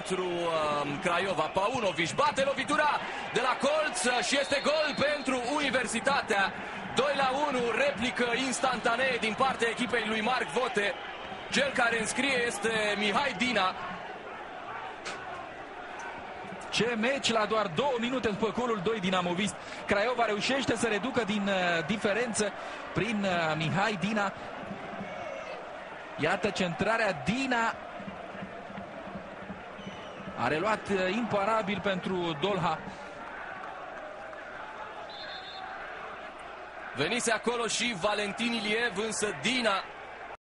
pentru Craiova. Paunovic bate lovitura de la colț și este gol pentru Universitatea. 2-1, replică instantanee din partea echipei lui Marc Vote. Cel care înscrie este Mihai Dina. Ce meci la doar 2 minute după golul 2 dinamovist. Craiova reușește să reducă din diferență prin Mihai Dina. Iată centrarea. Dina a reluat imparabil pentru Dolha. Venise acolo și Valentin Iliev, însă Dina